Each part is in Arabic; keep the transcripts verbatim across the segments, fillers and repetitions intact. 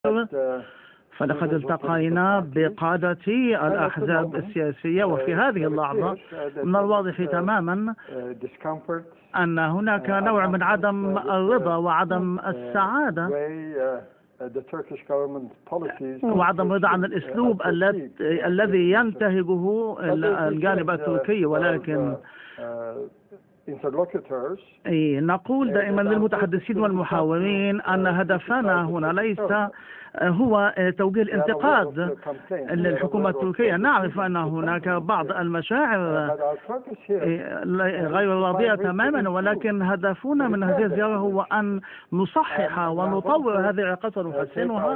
فلقد التقينا بقادة الأحزاب السياسية، وفي هذه اللحظة من الواضح تماما أن هناك نوع من عدم الرضا وعدم السعادة وعدم رضا عن الأسلوب الذي ينتهجه الجانب التركي. ولكن نقول دائما للمتحدثين والمحاورين أن هدفنا هنا ليس هو توجيه الانتقاد للحكومة التركية. نعرف أن هناك بعض المشاعر غير راضية تماما، ولكن هدفنا من هذه الزيارة هو أن نصحح ونطور هذه العلاقات ونحسنها،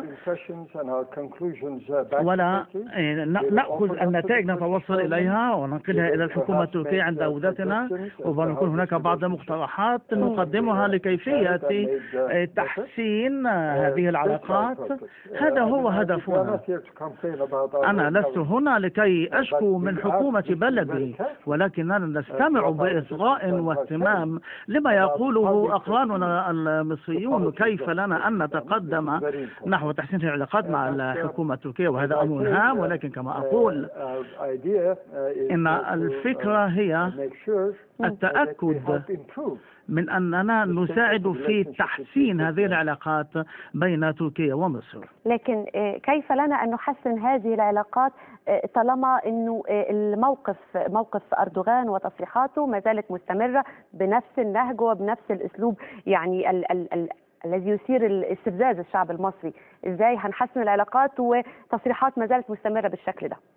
ولا نأخذ النتائج نتوصل إليها وننقلها إلى الحكومة التركية عند عودتنا، ويكون هناك بعض المقترحات نقدمها لكيفية تحسين هذه العلاقات. هذا هو هدفنا. أنا لست هنا لكي أشكو من حكومة بلدي، ولكننا نستمع بإصغاء واهتمام لما يقوله أقراننا المصريون، كيف لنا أن نتقدم نحو تحسين العلاقات مع الحكومة التركية، وهذا أمر هام. ولكن كما أقول إن الفكرة هي التأكد من أننا نساعد في تحسين هذه العلاقات بين تركيا ومصر. لكن كيف لنا أن نحسن هذه العلاقات طالما أنه الموقف موقف أردوغان وتصريحاته ما زالت مستمرة بنفس النهج وبنفس الأسلوب، يعني ال ال ال الذي يثير استفزاز الشعب المصري؟ إزاي هنحسن العلاقات وتصريحات ما زالت مستمرة بالشكل ده؟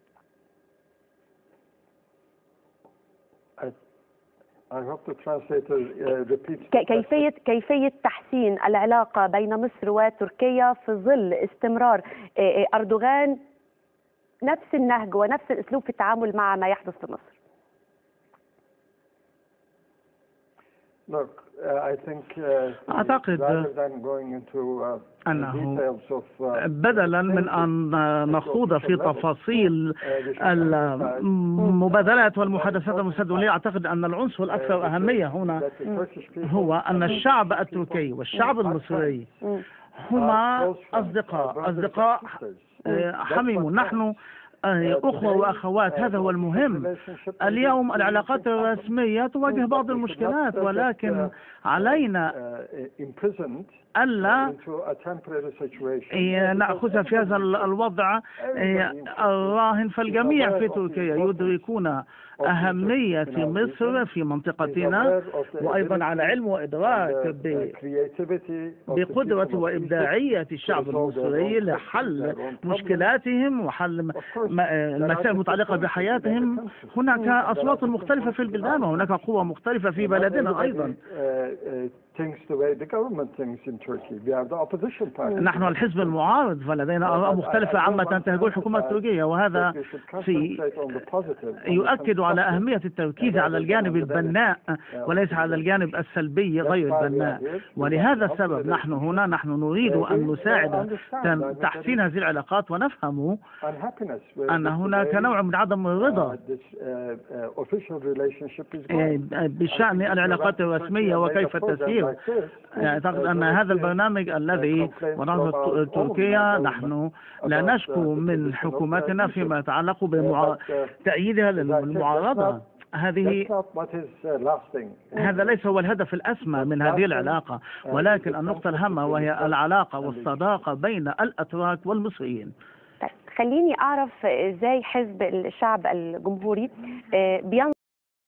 كيفية كيفية تحسين العلاقة بين مصر وتركيا في ظل استمرار أردوغان نفس النهج ونفس الأسلوب في التعامل مع ما يحدث في مصر. أعتقد أنه بدلا من أن نخوض في تفاصيل المبادلات والمحادثات المستدولية، أعتقد أن العنصر الأكثر أهمية هنا هو أن الشعب التركي والشعب المصري هما أصدقاء أصدقاء حميم. نحن أخوة وأخوات، هذا هو المهم. اليوم العلاقات الرسمية تواجه بعض المشكلات، ولكن علينا ألا نأخذ في هذا الوضع الراهن. فالجميع في تركيا يدركون أهمية مصر في منطقتنا، وأيضا على علم وإدراك بقدرة وإبداعية الشعب المصري لحل مشكلاتهم وحل المسائل المتعلقة بحياتهم. هناك أصوات مختلفة في البلدان، وهناك قوة مختلفة في بلدنا أيضا. نحن الحزب المعارض، فلدينا آراء مختلفة عما تنتهجه الحكومة التركية، وهذا في يؤكد على أهمية التركيز على الجانب البناء وليس على الجانب السلبي غير البناء. ولهذا السبب نحن هنا نحن نريد أن نساعد تحسين هذه العلاقات، ونفهم أن هناك نوع من عدم الرضا بشأن العلاقات الرسمية وكيف تسير. أعتقد أن هذا البرنامج الذي وضعته تركيا نحن لا نشكو من حكومتنا فيما يتعلق بتأييدها للمعارضة. هذه هذا ليس هو الهدف الأسمى من هذه العلاقة، ولكن النقطة الهامة وهي العلاقة والصداقة بين الأتراك والمصريين. خليني أعرف إزاي حزب الشعب الجمهوري بينظر